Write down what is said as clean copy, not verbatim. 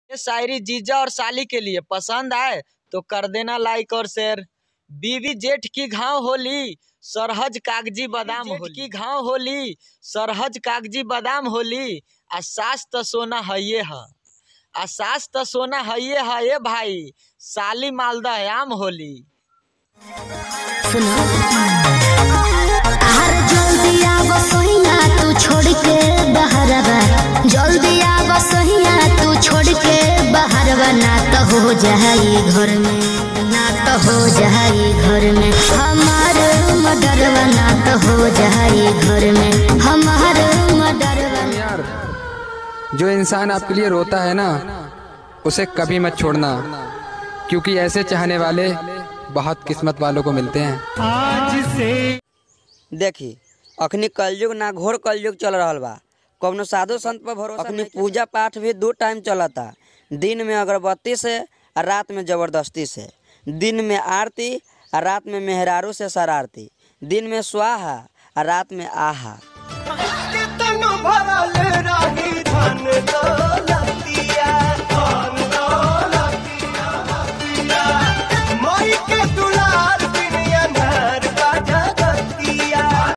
ये शायरी जीजा और साली के लिए पसंद आए तो कर देना लाइक और शेयर। बीवी जेठ की घाव होली सरहज कागजी बादाम होली की घाव होली सरहज कागजी बादाम होली। आ सास त सोना हइये है आ सास त सोना हइये है ये भाई साली मालदा आम होली। जल्दी आव सोहिया तू छोड़ के बहरवा, जल्दी आव सोहिया तू छोड़ के बहरवा, ना तो हो जाई घर में, ना तो हो जाई घर में हमार मडरवा, ना तो हो जाई घर में हमार मडरवा। यार जो इंसान आपके लिए रोता है ना उसे कभी मत छोड़ना, क्योंकि ऐसे चाहने वाले बहुत किस्मत वालों को मिलते हैं। आज से देखी अखनी कलयुग ना घोर कलयुग चल रहा बा, कौनो साधु संत पर भरोसा। अखनी पूजा पाठ भी 2 टाइम चलता, दिन में अगरबत्ती से और रात में जबरदस्ती से। दिन में आरती और रात में मेहरारू से शरारती, दिन में स्वाहा और रात में आहा।